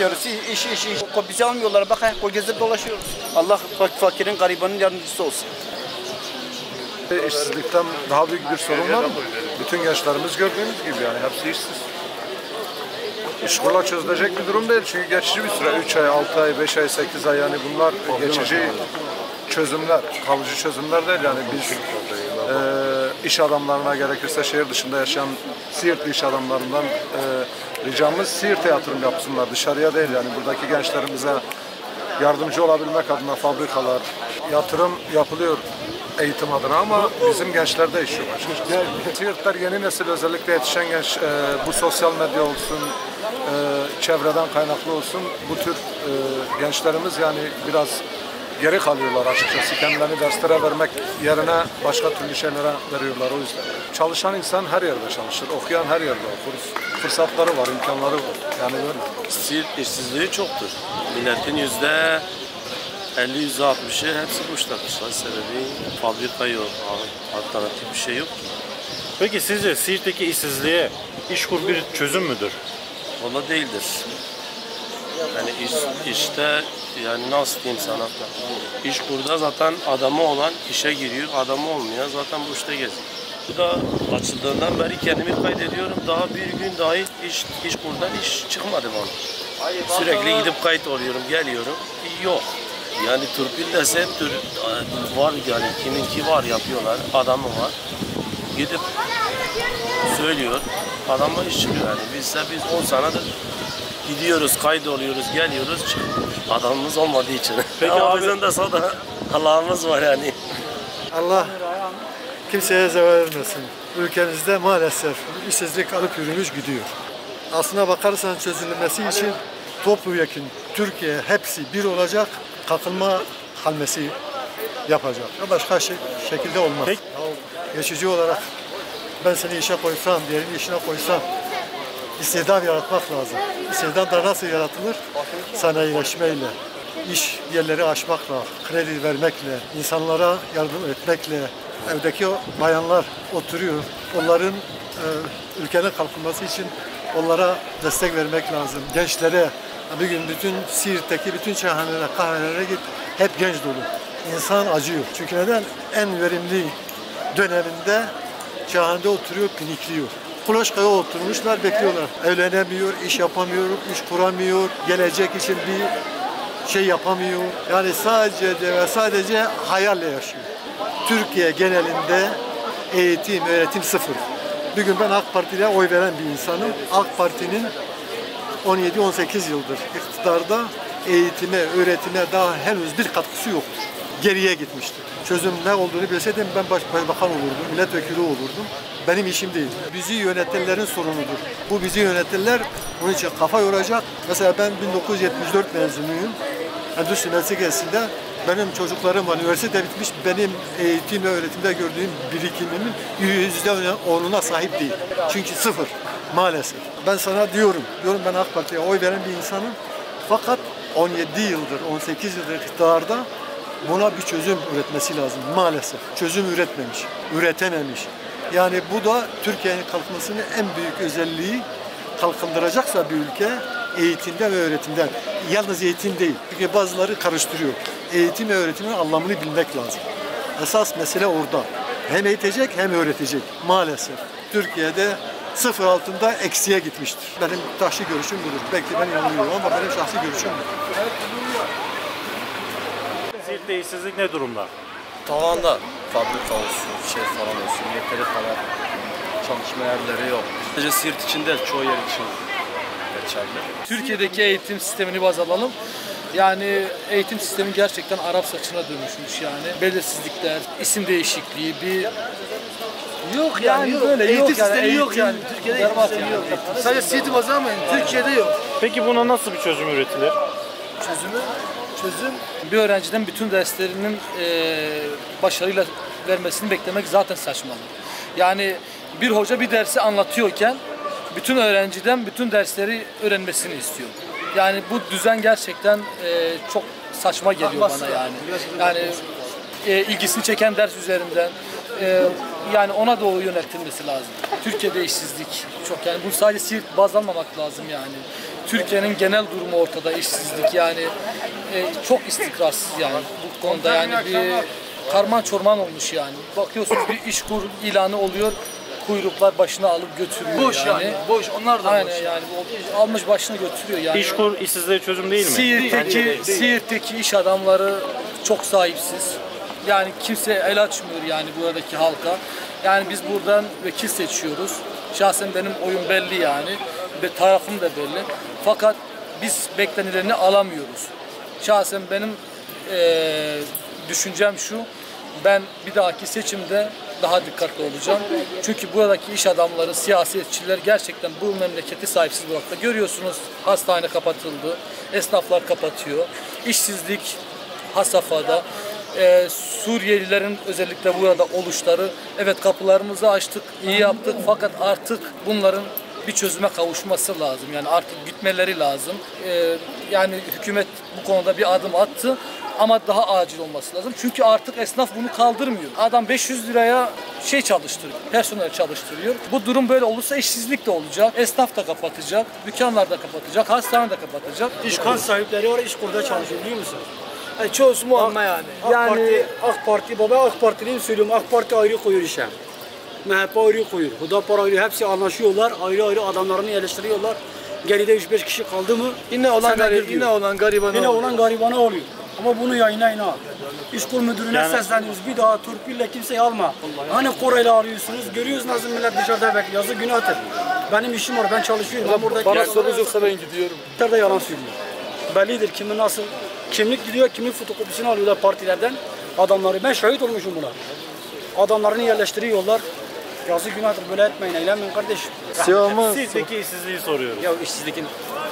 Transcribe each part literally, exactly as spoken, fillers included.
istiyoruz. İş, iş, iş. Bizi almıyorlar. Bak ayakta gezip dolaşıyoruz. Allah fakirin, garibanın yardımcısı olsun. İşsizlikten daha büyük bir sorun var mı? Bütün gençlerimiz gördüğünüz gibi yani hepsi işsiz. İşkurla çözülecek bir durum değil çünkü geçici bir süre. üç ay, altı ay, beş ay, sekiz ay yani bunlar geçici çözümler, kalıcı çözümler değil yani biz e, iş adamlarına gerekirse şehir dışında yaşayan Siirtli iş adamlarından e, ricamız Siirt'e yatırım yapsınlar, dışarıya değil yani buradaki gençlerimize yardımcı olabilmek adına fabrikalar, yatırım yapılıyor eğitim adına ama bizim gençlerde iş yok. Siirtler yeni nesil özellikle yetişen genç e, bu sosyal medya olsun, e, çevreden kaynaklı olsun bu tür e, gençlerimiz yani biraz geri kalıyorlar açıkçası. Kendilerini derslere vermek yerine başka türlü şeylere veriyorlar o yüzden. Çalışan insan her yerde çalışır, okuyan her yerde okur. Fırsatları var, imkanları var. Yani böyle. Siirt işsizliği çoktur. Milletin yüzde elli yüzde altmışı hepsi boştadır. Sebebi fabrika yok, alternatif bir şey yok. Peki sizce Siirt'teki işsizliğe İşkur bir çözüm müdür? O da değildir. Yani iş, işte yani nasıl diyeyim sana? İşkur'da zaten adamı olan işe giriyor, adamı olmayan zaten boşta geziyor. Bu da açıldığından beri kendimi kaydediyorum. Daha bir gün dahi iş, İşkur'dan iş çıkmadı bana. Sürekli gidip kayıt oluyorum, geliyorum. Yok. Yani turpil desem tür, var yani kiminki var yapıyorlar, adamı var. Gidip söylüyor, adama iş çıkıyor yani. Bizse biz on senedir gidiyoruz, kayıt oluyoruz, geliyoruz, adamımız olmadığı için. Peki ama abi, bizim de sonra Allah'ımız var yani. Allah kimseye zeval vermesin. Ülkemizde maalesef işsizlik alıp yürümüş gidiyor. Aslına bakarsan çözülmesi için topyekun Türkiye hepsi bir olacak, kalkınma hamlesi yapacak. Başka şey, şekilde olmaz. Peki. Geçici olarak ben seni işe koysam, diğerini işine koysam istihdam yaratmak lazım. İstihdam da nasıl yaratılır? Sanayileşmeyle, iş yerleri açmakla, kredi vermekle, insanlara yardım etmekle. Evdeki o bayanlar oturuyor. Onların e, ülkenin kalkınması için onlara destek vermek lazım. Gençlere, bir gün bütün Siirt'teki bütün çayhanelere, kahvelere git, hep genç dolu. İnsan acıyor. Çünkü neden? En verimli döneminde çayhanede oturuyor, pinikliyor. Kulaçkaya oturmuşlar, bekliyorlar. Evlenemiyor, iş yapamıyor, iş kuramıyor, gelecek için bir şey yapamıyor. Yani sadece ve sadece hayalle yaşıyor. Türkiye genelinde eğitim, öğretim sıfır. Bir gün ben AK Parti'ye oy veren bir insanım. AK Parti'nin on yedi on sekiz yıldır iktidarda eğitime, öğretime daha henüz bir katkısı yoktur. Geriye gitmiştir. Çözüm ne olduğunu bilseydim ben başbakan olurdum, milletvekili olurdum. Benim işim değil. Bizi yönetenlerin sorunudur. Bu bizi yönetenler bunun için kafa yoracak. Mesela ben bin dokuz yüz yetmiş dört mezunuyum. Endüstri Üniversitesi'nde benim çocuklarım var. Üniversite bitmiş. Benim eğitim ve öğretimde gördüğüm birikimimin yüzde onuna sahip değil. Çünkü sıfır. Maalesef. Ben sana diyorum, diyorum ben AK Parti'ye oy veren bir insanım. Fakat on yedi yıldır, on sekiz yıldır iktidarda buna bir çözüm üretmesi lazım. Maalesef. Çözüm üretmemiş, üretememiş. Yani bu da Türkiye'nin kalkınmasının en büyük özelliği, kalkındıracaksa bir ülke eğitimden ve öğretimden. Yalnız eğitim değil. Çünkü bazıları karıştırıyor. Eğitim ve öğretimin anlamını bilmek lazım. Esas mesele orada. Hem eğitecek hem öğretecek. Maalesef. Türkiye'de sıfır altında eksiye gitmiştir. Benim şahsi görüşüm budur. Belki ben yanılıyorum ama benim şahsi görüşüm budur. Siirt'te işsizlik ne durumda? Tavanda fabrika olsun, şey falan olsun, yeteri kadar çalışma yerleri yok. Sadece Siirt için değil, çoğu yer için geçerli. Türkiye'deki eğitim sistemini baz alalım. Yani eğitim sistemi gerçekten Arap saçına dönüşmüş yani. Belirsizlikler, isim değişikliği, bir yok yani yok. Böyle eğitim yok yani. sistemi yok yani. Eğitim, Türkiye'de eğitim eğitim sistemi yok. yok. Sadece Siirt'i baz almayın. Türkiye'de yok. Peki buna nasıl bir çözüm üretilir? Çözümü, çözüm bir öğrenciden bütün derslerinin e, başarıyla vermesini beklemek zaten saçmalık. Yani bir hoca bir dersi anlatıyorken bütün öğrenciden bütün dersleri öğrenmesini istiyor. Yani bu düzen gerçekten e, çok saçma geliyor bana yani. Yani e, ilgisini çeken ders üzerinden e, yani ona doğru yöneltilmesi lazım. Türkiye'de işsizlik çok yani bunu sadece Siirt baz almamak lazım yani. Türkiye'nin genel durumu ortada, işsizlik yani e, çok istikrarsız yani bu konuda yani bir karman çorman olmuş yani. Bakıyorsunuz bir işkur ilanı oluyor, kuyruklar başına alıp götürüyor Boş yani. yani. Boş. Onlar da Aynen boş. yani o almış başını götürüyor yani. İşkur işsizliğe çözüm değil mi? Siirt'teki, Siirt'teki iş adamları çok sahipsiz. Yani kimse el açmıyor yani buradaki halka. Yani biz buradan vekil seçiyoruz. Şahsen benim oyun belli yani. Ve tarafım da belli. Fakat biz beklenileni alamıyoruz. Şahsen benim eee, düşüncem şu. Ben bir dahaki seçimde daha dikkatli olacağım. Çünkü buradaki iş adamları, siyasetçiler gerçekten bu memleketi sahipsiz bıraktı. Görüyorsunuz hastane kapatıldı, esnaflar kapatıyor, işsizlik had safhada. Ee, Suriyelilerin özellikle burada oluşları, evet kapılarımızı açtık, iyi yaptık fakat artık bunların bir çözüme kavuşması lazım. Yani artık gitmeleri lazım. Ee, yani hükümet bu konuda bir adım attı. Ama daha acil olması lazım. Çünkü artık esnaf bunu kaldırmıyor. Adam beş yüz liraya şey çalıştırıyor, personel çalıştırıyor. Bu durum böyle olursa işsizlik de olacak. Esnaf da kapatacak, dükkanlar da kapatacak, hastane de kapatacak. İşkan sahipleri var, İşkur'da çalışıyor biliyor musunuz? Yani çoğusu muamma yani. AK yani- Parti, AK Parti, baba AK Partiliyim söylüyorum. AK Parti ayrı koyuyor işe. M H P ayrı koyuyor. Hüdapar ayrı, hepsi anlaşıyorlar. Ayrı ayrı adamlarını yerleştiriyorlar. Geride üç beş kişi kaldı mı? Yine olan garip, yine olan garibana Yine olan garibana oluyor. Ama bunu yayınlayın ha. İşkur müdürüne Yani- sesleniyoruz. Bir daha torpille kimseyi alma. Hani korayla arıyorsunuz. Görüyoruz nasıl millet dışarıda bekliyor. Yazık günahtır. Benim işim var. Ben çalışıyorum. Ben burada Bana sorunuz yoksa ben gidiyorum. da yalan söylüyor. Bellidir kimin nasıl. Kimlik gidiyor, kimin fotokopisini alıyorlar partilerden. Adamları. Ben şahit olmuşum buna. Adamlarını yerleştiriyorlar. Yazık günahtır. Böyle etmeyin. Eylemeyin kardeşim. Siirt'teki işsizliği soruyoruz. Ya işsizlikin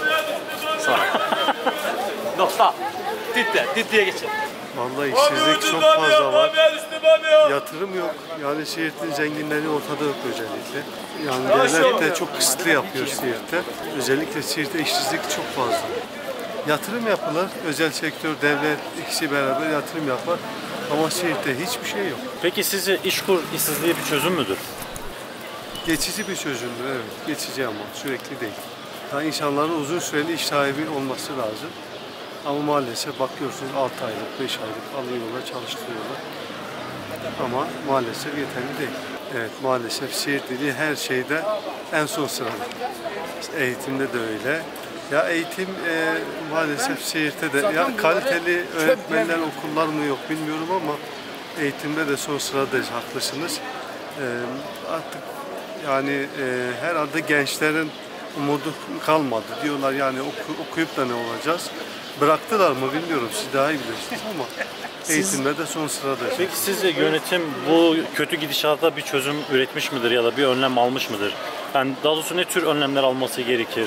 Nokta. Ditte, ditteye geçelim. Vallahi işsizlik çok fazla var. Yatırım yok. Yani Siirt'in zenginleri ortada yok özellikle. Yani devlet de çok kısıtlı yapıyor Siirt'te. Özellikle Siirt'te işsizlik çok fazla. Yatırım yapılır. Özel sektör, devlet ikisi beraber yatırım yapar. Ama Siirt'te hiçbir şey yok. Peki sizce işkur işsizliği bir çözüm müdür? Geçici bir çözümdür, evet. Geçici ama sürekli değil. Yani insanların uzun süreli iş sahibi olması lazım. Ama maalesef bakıyorsunuz altı aylık, beş aylık alıyorlar, çalıştırıyorlar. Ama maalesef yeterli değil. Evet, maalesef Siirt dediği her şeyde en son sırada. Eğitimde de öyle. Ya eğitim e, maalesef Siirt'te de ya kaliteli öğretmenler, okullar mı yok bilmiyorum ama eğitimde de son sıradayız, haklısınız. E, artık yani e, herhalde gençlerin umudu kalmadı diyorlar yani oku, okuyup da ne olacağız? Bıraktılar mı bilmiyorum, siz daha iyi bilirsiniz ama eğitimde de son sıradayız. Peki sizce yönetim bu kötü gidişata bir çözüm üretmiş midir ya da bir önlem almış mıdır? Yani daha doğrusu ne tür önlemler alması gerekir?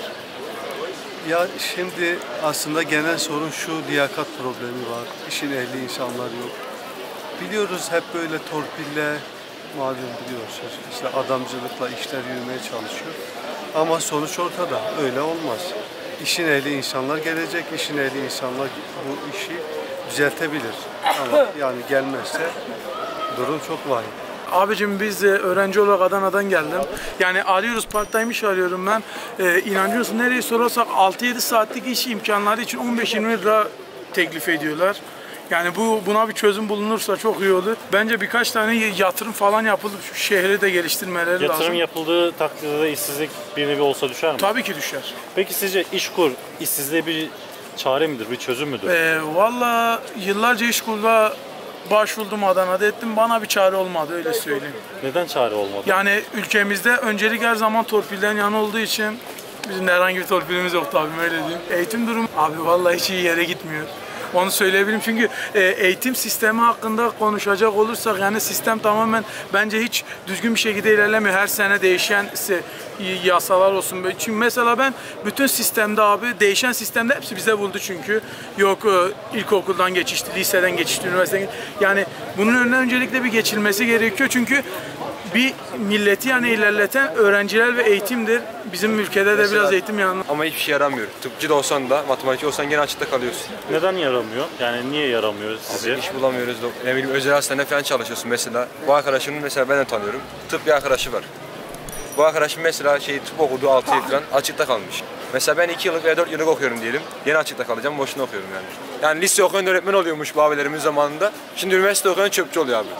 Ya şimdi aslında genel sorun şu, liyakat problemi var. İşin ehli insanlar yok. Biliyoruz hep böyle torpille, malum biliyorsunuz işte adamcılıkla işler yürümeye çalışıyor. Ama sonuç ortada, öyle olmaz. İşin ehli insanlar gelecek, işin ehli insanlar bu işi düzeltebilir. Ama yani gelmezse durum çok vahim. Abicim biz e, öğrenci olarak Adana'dan geldim. Yani arıyoruz, part-time iş arıyorum ben. E, inanıyorsun nereye sorarsak altı yedi saatlik iş imkanları için on beş yirmi lira teklif ediyorlar. Yani bu buna bir çözüm bulunursa çok iyi olur. Bence birkaç tane yatırım falan yapılıp şu şehri de geliştirmeleri Yatırım lazım. Yatırım yapıldığı takdirde işsizlik bir nevi olsa düşer mi? Tabii ki düşer. Peki sizce işkur işsizliğe bir çare midir, bir çözüm müdür? E, Valla yıllarca işkurda başvurdum, Adana'da ettim. Bana bir çare olmadı, öyle söyleyeyim. Neden çare olmadı? Yani ülkemizde öncelik her zaman torpilden yana olduğu için bizim de herhangi bir torpilimiz yok tabii, öyle diyeyim. Eğitim durumu abi vallahi hiç iyi yere gitmiyor. Onu söyleyebilirim çünkü eğitim sistemi hakkında konuşacak olursak yani sistem tamamen bence hiç düzgün bir şekilde ilerlemiyor. Her sene değişen yasalar olsun. Çünkü mesela ben bütün sistemde abi değişen sistemde hepsi bize vurdu çünkü. Yok ilkokuldan geçişti, liseden geçişti, üniversiteden geçişti. Yani bunun önüne öncelikle bir geçilmesi gerekiyor çünkü bir milleti yani ilerleten öğrenciler ve eğitimdir. Bizim ülkede de biraz eğitim yanında. Ama hiçbir şey yaramıyor. Tıpçı da olsan da, matematikçi olsan gene açıkta kalıyorsun. Neden yaramıyor? Yani niye yaramıyor sizce? Abi iş bulamıyoruz. Ne bileyim özel hastanede falan çalışıyorsun mesela. Bu arkadaşımın mesela ben de tanıyorum. Tıp bir arkadaşı var. Bu arkadaşım mesela şey tıp okudu altı yıl falan açıkta kalmış. Mesela ben iki yıllık veya dört yıllık okuyorum diyelim. Yeni açıkta kalacağım, boşuna okuyorum yani. Yani lise okuyan öğretmen oluyormuş bu abilerimiz zamanında. Şimdi üniversite okuyan çöpçü oluyor abi.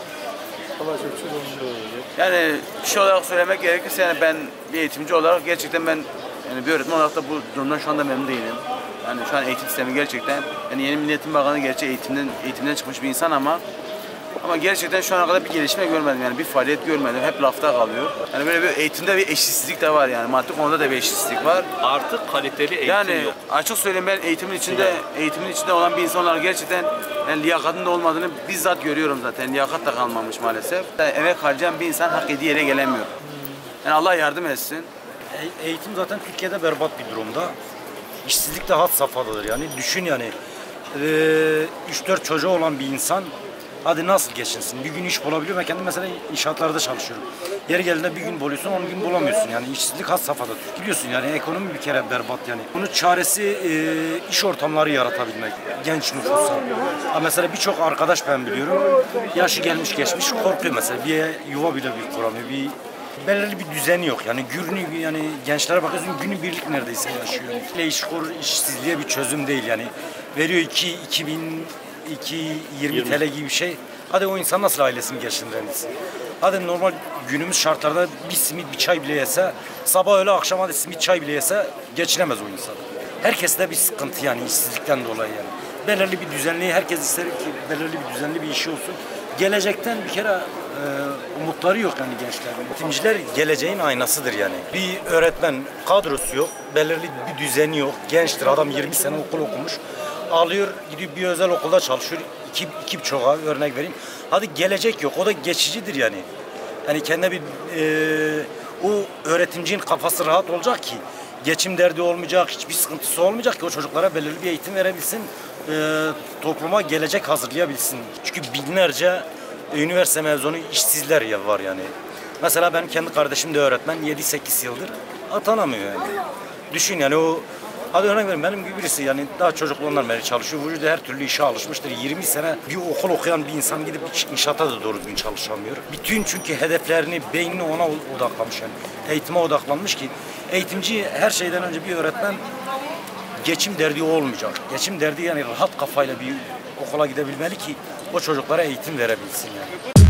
Yani bir şey olarak söylemek gerekirse yani ben bir eğitimci olarak gerçekten ben yani bir öğretmen olarak da bu durumdan şu anda memnun değilim. Yani şu an eğitim sistemi gerçekten yani yeni Milli Eğitim Bakanı gerçi eğitimden eğitimden çıkmış bir insan ama ama gerçekten şu ana kadar bir gelişme görmedim yani bir faaliyet görmedim. Hep lafta kalıyor. Yani böyle bir eğitimde bir eşitsizlik de var yani maddi konuda da bir eşitsizlik var. Artık kaliteli eğitim yani, yok. açık söyleyeyim ben eğitimin içinde eğitimin içinde olan bir insan olarak gerçekten yani liyakatın da olmadığını bizzat görüyorum zaten. Liyakat da kalmamış maalesef. Yani emek harcayan bir insan hak ettiği yere gelemiyor. Yani Allah yardım etsin. E eğitim zaten Türkiye'de berbat bir durumda. İşsizlik de had safhadadır yani. Düşün yani üç dört çocuğu olan bir insan hadi nasıl geçinsin? Bir gün iş bulabiliyor. Ben kendim mesela inşaatlarda çalışıyorum. Yeri geldiğinde bir gün buluyorsun, on gün bulamıyorsun. Yani işsizlik had safhada. Biliyorsun yani ekonomi bir kere berbat yani. Bunun çaresi e, iş ortamları yaratabilmek. Genç nüfusa. Ha mesela birçok arkadaş ben biliyorum. Yaşı gelmiş geçmiş korkuyor mesela. Bir yuva bile bir kuramıyor. Bir belirli bir düzeni yok. Yani günü yani gençlere bakıyorsun günübirlik neredeyse yaşıyor. Yani iş kur işsizliğe bir çözüm değil yani. Veriyor iki iki bin iki yirmi T L gibi bir şey. Hadi o insan nasıl ailesini geçindirebilsin? Hadi normal günümüz şartlarda bir simit bir çay bile yese, sabah öğle akşam hadi simit çay bile yese geçinemez o insan. Herkeste bir sıkıntı yani işsizlikten dolayı yani. Belirli bir düzenli, herkes ister ki belirli bir düzenli bir işi olsun. Gelecekten bir kere e, umutları yok yani gençlerin. Eğitimciler geleceğin aynasıdır yani. Bir öğretmen kadrosu yok, belirli bir düzeni yok. Gençtir adam yirmi sene okul okumuş. Alıyor, gidiyor bir özel okulda çalışıyor. İki, iki birçoğa örnek vereyim. Hadi gelecek yok, o da geçicidir yani. Yani kendine bir e, o öğretimcinin kafası rahat olacak ki geçim derdi olmayacak, hiçbir sıkıntısı olmayacak ki o çocuklara belirli bir eğitim verebilsin, e, topluma gelecek hazırlayabilsin. Çünkü binlerce üniversite mezunu işsizler ya var yani. Mesela benim kendi kardeşim de öğretmen, yedi sekiz yıldır atanamıyor yani. Düşün yani o, hadi örnek verin benim gibi birisi yani daha çocukluğundan beri çalışıyor, vücudu her türlü işe alışmıştır. yirmi sene bir okul okuyan bir insan gidip inşaata da doğru düzgün çalışamıyor. Bütün çünkü hedeflerini, beynini ona odaklamış yani. Eğitime odaklanmış ki eğitimci her şeyden önce bir öğretmen geçim derdi olmayacak. Geçim derdi yani rahat kafayla bir okula gidebilmeli ki o çocuklara eğitim verebilsin yani.